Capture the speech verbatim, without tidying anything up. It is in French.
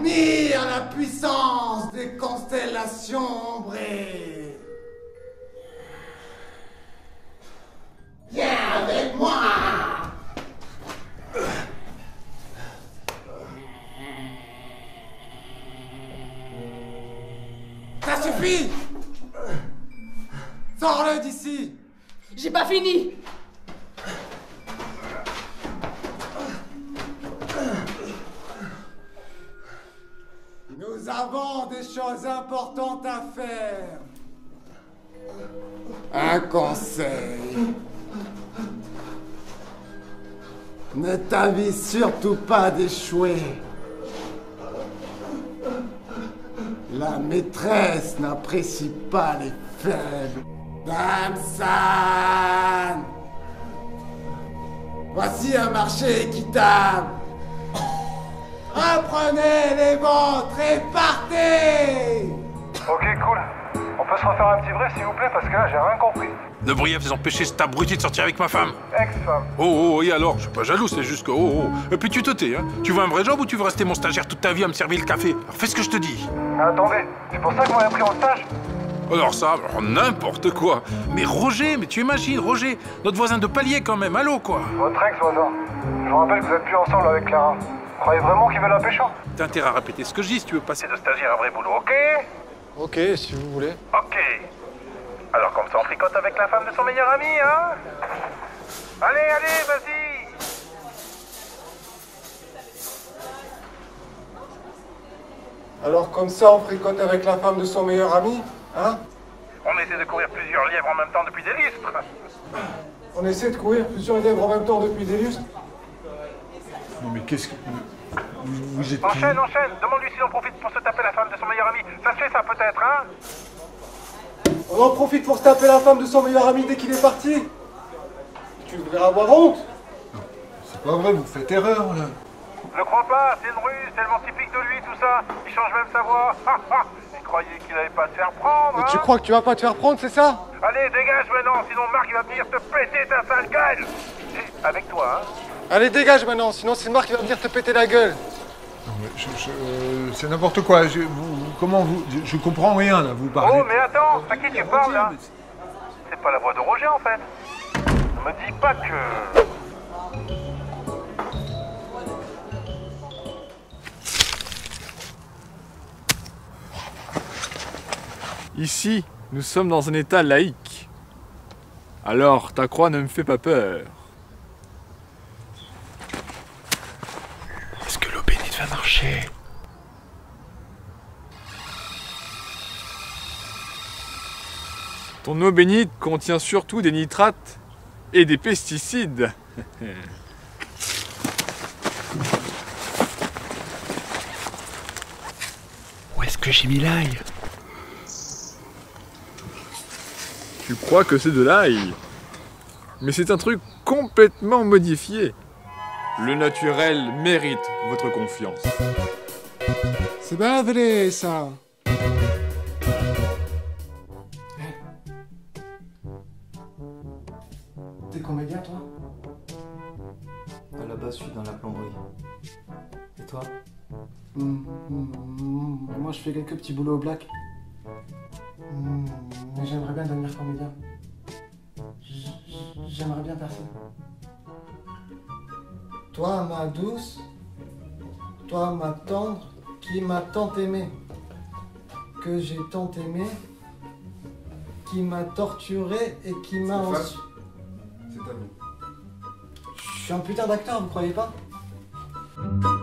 Admire la puissance des constellations ombrées. Viens avec moi. Ça suffit. Sors-le d'ici. J'ai pas fini. Nous avons des choses importantes à faire. Un conseil. Ne t'avise surtout pas d'échouer. La maîtresse n'apprécie pas les faibles. Damsan! Voici un marché équitable. Reprenez les vôtres et partez! Ok, cool. On peut se refaire un petit vrai, s'il vous plaît, parce que là, j'ai rien compris. Ne brillez vous empêcher cet abruti de sortir avec ma femme. Ex-femme. Oh, oh, et alors? Je suis pas jaloux, c'est juste que... Oh, oh. Et puis tu te tais, hein. Tu veux un vrai job ou tu veux rester mon stagiaire toute ta vie à me servir le café? Alors fais ce que je te dis. Mais attendez, c'est pour ça que vous m'avez pris en stage? Alors ça, alors n'importe quoi. Mais Roger, mais tu imagines, Roger, notre voisin de palier quand même, allô quoi. Votre ex-voisin. Je vous rappelle que vous êtes plus ensemble avec Clara. Vous croyez vraiment qu'il veut la pécho? T'as intérêt à répéter ce que je dis si tu veux passer de stagiaire à vrai boulot, ok? Ok, si vous voulez. Ok. Alors comme ça on tricote avec la femme de son meilleur ami, hein? Allez, allez, vas-y! Alors comme ça, on fricote avec la femme de son meilleur ami, hein? On essaie de courir plusieurs lièvres en même temps depuis des lustres. On essaie de courir plusieurs lièvres en même temps depuis des lustres. Non mais qu'est-ce que... Vous, vous êtes qui? Enchaîne, enchaîne, demande-lui s'il en profite pour se taper la femme de son meilleur ami. Ça se fait ça peut-être, hein? On en profite pour se taper la femme de son meilleur ami dès qu'il est parti. Tu devrais avoir honte. C'est pas vrai, vous faites erreur là. Ne crois pas, c'est une ruse, tellement typique de lui tout ça. Il change même sa voix. Il croyait qu'il allait pas se faire prendre, Mais hein? tu crois que tu vas pas te faire prendre, c'est ça? Allez, dégage maintenant, sinon Marc il va venir te péter ta sale gueule. Et avec toi, hein? Allez, dégage maintenant, sinon c'est Marc qui va venir te péter la gueule. Non mais je, je, euh, c'est n'importe quoi. Je, vous, vous- comment vous... Je, je comprends rien là, vous parlez. Oh, mais attends, à qui tu parles là? C'est pas la voix de Roger en fait. Ne me dis pas que... Ici, nous sommes dans un état laïque. Alors, ta croix ne me fait pas peur. Est-ce que l'eau bénite va marcher? Ton eau bénite contient surtout des nitrates et des pesticides. Où est-ce que j'ai mis l'ail? Tu crois que c'est de l'ail? Mais c'est un truc complètement modifié. Le naturel mérite votre confiance. C'est bien vrai, ça. T'es comédien, toi? À la base, je suis dans la plomberie. Et toi? Hum, hum, hum, Moi, je fais quelques petits boulots au black. Hum, Mais j'aimerais bien devenir comédien. J- J'aimerais bien faire ça. Toi, ma douce, toi, ma tendre, qui m'a tant aimé, que j'ai tant aimé, qui m'a torturé et qui m'a ensuite... C'est à vous. Je suis un putain d'acteur, vous croyez pas?